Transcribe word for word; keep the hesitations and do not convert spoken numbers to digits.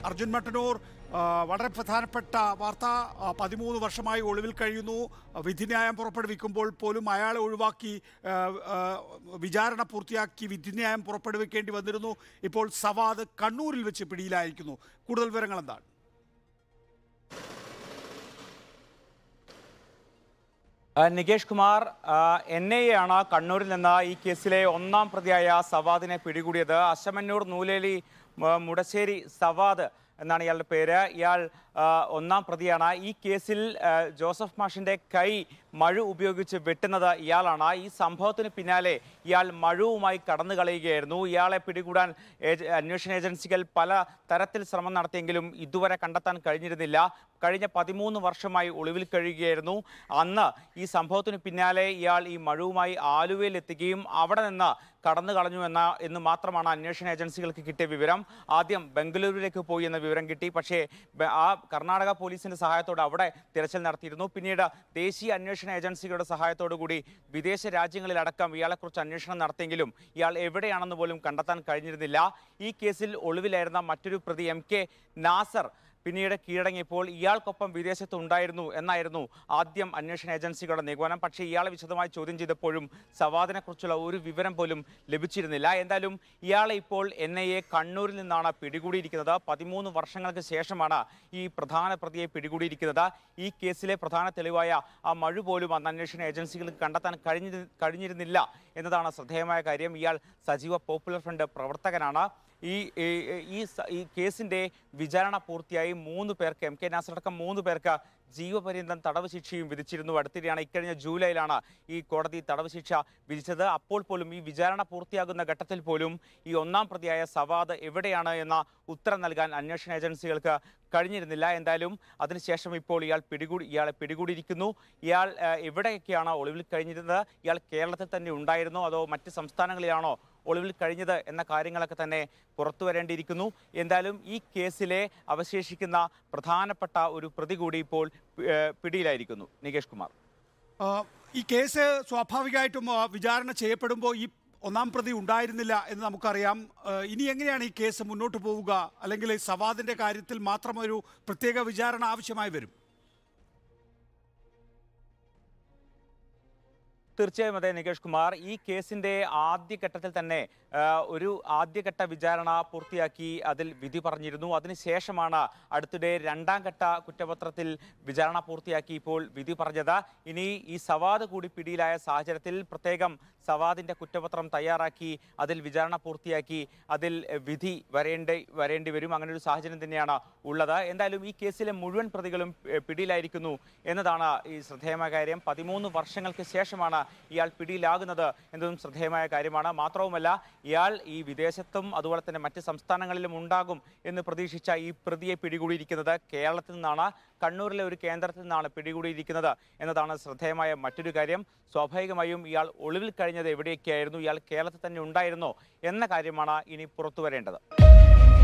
അർജുൻ മട്ടന്നൂർ, വളരെ പ്രധാനപ്പെട്ട വാർത്ത. പതിമൂന്ന് വർഷമായി ഒളിവിൽ കഴിയുന്നു. വിധിന്യായം പുറപ്പെടുവിക്കുമ്പോൾ പോലും അയാളെ ഒഴിവാക്കി വിചാരണ പൂർത്തിയാക്കി വിധിന്യായം പുറപ്പെടുവിക്കേണ്ടി വന്നിരുന്നു. ഇപ്പോൾ സവാദ് കണ്ണൂരിൽ വെച്ച് പിടിയിലായിരിക്കുന്നു. കൂടുതൽ വിവരങ്ങൾ എന്താണ്? Nikesh Kumar, N I A ആണ് കണ്ണൂരിൽ നിന്ന് ഈ കേസിലെ ഒന്നാം പ്രതിയായ സവാദിനെ പിടികൂടിയത്. അശമന്നൂർ നൂലേലി മുടശ്ശേരി സവാദ് എന്നാണ് ഇയാളുടെ പേര്. ഇയാൾ ഒന്നാം പ്രതിയാണ്. ഈ കേസിൽ ജോസഫ് മാഷിന്റെ കൈ മഴു ഉപയോഗിച്ച് വെട്ടുന്നത് ഇയാളാണ്. ഈ സംഭവത്തിന് പിന്നാലെ ഇയാൾ മഴുവുമായി കടന്നു കളയുകയായിരുന്നു. ഇയാളെ പിടികൂടാൻ അന്വേഷണ ഏജൻസികൾ പല തരത്തിൽ ശ്രമം നടത്തിയെങ്കിലും ഇതുവരെ കണ്ടെത്താൻ കഴിഞ്ഞിരുന്നില്ല. കഴിഞ്ഞ പതിമൂന്ന് വർഷമായി ഒളിവിൽ കഴിയുകയായിരുന്നു. അന്ന് ഈ സംഭവത്തിന് പിന്നാലെ ഇയാൾ ഈ മഴുവുമായി ആലുവയിൽ എത്തുകയും അവിടെ നിന്ന് കടന്നു കളഞ്ഞു എന്ന എന്ന് മാത്രമാണ് അന്വേഷണ ഏജൻസികൾക്ക് കിട്ടിയ വിവരം. ആദ്യം ബംഗളൂരുവിലേക്ക് പോയി എന്ന വിവരം കിട്ടി. പക്ഷേ ആ കർണാടക പോലീസിന്റെ സഹായത്തോടെ അവിടെ തിരച്ചിൽ നടത്തിയിരുന്നു. പിന്നീട് ദേശീയ അന്വേഷണ ഏജൻസികളുടെ സഹായത്തോടു കൂടി വിദേശ രാജ്യങ്ങളിലടക്കം ഇയാളെക്കുറിച്ച് അന്വേഷണം നടത്തിയെങ്കിലും ഇയാൾ എവിടെയാണെന്ന് പോലും കണ്ടെത്താൻ കഴിഞ്ഞിരുന്നില്ല. ഈ കേസിൽ ഒളിവിലായിരുന്ന മറ്റൊരു പ്രതി എം കെ നാസർ പിന്നീട് കീഴടങ്ങിയപ്പോൾ ഇയാൾക്കൊപ്പം വിദേശത്ത് ഉണ്ടായിരുന്നു എന്നായിരുന്നു ആദ്യം അന്വേഷണ ഏജൻസികളുടെ നിഗമനം. പക്ഷേ ഇയാളെ വിശദമായി ചോദ്യം ചെയ്തപ്പോഴും സവാദിനെക്കുറിച്ചുള്ള ഒരു വിവരം പോലും ലഭിച്ചിരുന്നില്ല. എന്തായാലും ഇയാളെ ഇപ്പോൾ എൻ ഐ എ കണ്ണൂരിൽ നിന്നാണ് പിടികൂടിയിരിക്കുന്നത്. പതിമൂന്ന് വർഷങ്ങൾക്ക് ശേഷമാണ് ഈ പ്രധാന പ്രതിയെ പിടികൂടിയിരിക്കുന്നത്. ഈ കേസിലെ പ്രധാന തെളിവായ ആ മഴു പോലും അന്ന് അന്വേഷണ ഏജൻസികൾക്ക് കണ്ടെത്താൻ കഴിഞ്ഞി കഴിഞ്ഞിരുന്നില്ല എന്നതാണ് ശ്രദ്ധേയമായ കാര്യം. ഇയാൾ സജീവ പോപ്പുലർ ഫ്രണ്ട് പ്രവർത്തകനാണ്. ഈ ഈ കേസിന്റെ വിചാരണ പൂർത്തിയായി മൂന്ന് പേർക്ക് എം കെ നാസർ അടക്കം മൂന്ന് പേർക്ക് ജീവപര്യന്തം തടവ് ശിക്ഷയും വിധിച്ചിരുന്നു. അടുത്തിടെയാണ് ഇക്കഴിഞ്ഞ ജൂലൈയിലാണ് ഈ കോടതി തടവ് ശിക്ഷ വിധിച്ചത്. അപ്പോൾ പോലും ഈ വിചാരണ പൂർത്തിയാകുന്ന ഘട്ടത്തിൽ പോലും ഈ ഒന്നാം പ്രതിയായ സവാദ് എവിടെയാണ് എന്ന ഉത്തരം നൽകാൻ അന്വേഷണ ഏജൻസികൾക്ക് കഴിഞ്ഞിരുന്നില്ല. എന്തായാലും അതിനുശേഷം ഇപ്പോൾ ഇയാൾ പിടികൂടി ഇയാളെ പിടികൂടിയിരിക്കുന്നു. ഇയാൾ എവിടെയൊക്കെയാണ് ഒളിവിൽ കഴിഞ്ഞിരുന്നത്? ഇയാൾ കേരളത്തിൽ തന്നെ ഉണ്ടായിരുന്നോ അതോ മറ്റ് സംസ്ഥാനങ്ങളിലാണോ ഒളിവിൽ കഴിഞ്ഞത് എന്ന കാര്യങ്ങളൊക്കെ തന്നെ പുറത്തു വരേണ്ടിയിരിക്കുന്നു. എന്തായാലും ഈ കേസിലെ അവശേഷിക്കുന്ന പ്രധാനപ്പെട്ട ഒരു പ്രതി കൂടി ഇപ്പോൾ പിടിയിലായിരിക്കുന്നു. നികേഷ് കുമാർ, ഈ കേസ് സ്വാഭാവികമായിട്ടും വിചാരണ ചെയ്യപ്പെടുമ്പോൾ ഈ ഒന്നാം പ്രതി ഉണ്ടായിരുന്നില്ല എന്ന് നമുക്കറിയാം. ഇനി എങ്ങനെയാണ് ഈ കേസ് മുന്നോട്ട് പോവുക? അല്ലെങ്കിൽ സവാദിന്റെ കാര്യത്തിൽ മാത്രം ഒരു പ്രത്യേക വിചാരണ ആവശ്യമായി വരും? തീർച്ചയായും അതെ നികേഷ് കുമാർ. ഈ കേസിന്റെ ആദ്യഘട്ടത്തിൽ തന്നെ ഒരു ആദ്യഘട്ട വിചാരണ പൂർത്തിയാക്കി അതിൽ വിധി പറഞ്ഞിരുന്നു. അതിനുശേഷമാണ് അടുത്തിടെ രണ്ടാം ഘട്ട കുറ്റപത്രത്തിൽ വിചാരണ പൂർത്തിയാക്കി ഇപ്പോൾ വിധി പറഞ്ഞത്. ഇനി ഈ സവാദ് കൂടി പിടിയിലായ സാഹചര്യത്തിൽ പ്രത്യേകം സവാദിന്റെ കുറ്റപത്രം തയ്യാറാക്കി അതിൽ വിചാരണ പൂർത്തിയാക്കി അതിൽ വിധി വരേണ്ടി വരേണ്ടി വരും. അങ്ങനെ ഒരു സാഹചര്യം തന്നെയാണ് ഉള്ളത്. എന്തായാലും ഈ കേസിലെ മുഴുവൻ പ്രതികളും പിടിയിലായിരിക്കുന്നു എന്നതാണ് ഈ ശ്രദ്ധേയമായ കാര്യം. പതിമൂന്ന് വർഷങ്ങൾക്ക് ശേഷമാണ് ഇയാൾ പിടിയിലാകുന്നത് എന്നതും ശ്രദ്ധേയമായ കാര്യമാണ്. മാത്രവുമല്ല ഇയാൾ ഈ വിദേശത്തും അതുപോലെ തന്നെ മറ്റ് സംസ്ഥാനങ്ങളിലും ഉണ്ടാകും എന്ന് പ്രതീക്ഷിച്ച ഈ പ്രതിയെ പിടികൂടിയിരിക്കുന്നത് കേരളത്തിൽ നിന്നാണ്. കണ്ണൂരിലെ ഒരു കേന്ദ്രത്തിൽ നിന്നാണ് പിടികൂടിയിരിക്കുന്നത് എന്നതാണ് ശ്രദ്ധേയമായ മറ്റൊരു കാര്യം. സ്വാഭാവികമായും ഇയാൾ ഒളിവിൽ കഴിഞ്ഞത് എവിടെയൊക്കെയായിരുന്നു, ഇയാൾ കേരളത്തിൽ തന്നെ ഉണ്ടായിരുന്നോ എന്ന കാര്യമാണ് ഇനി പുറത്തു വരേണ്ടത്.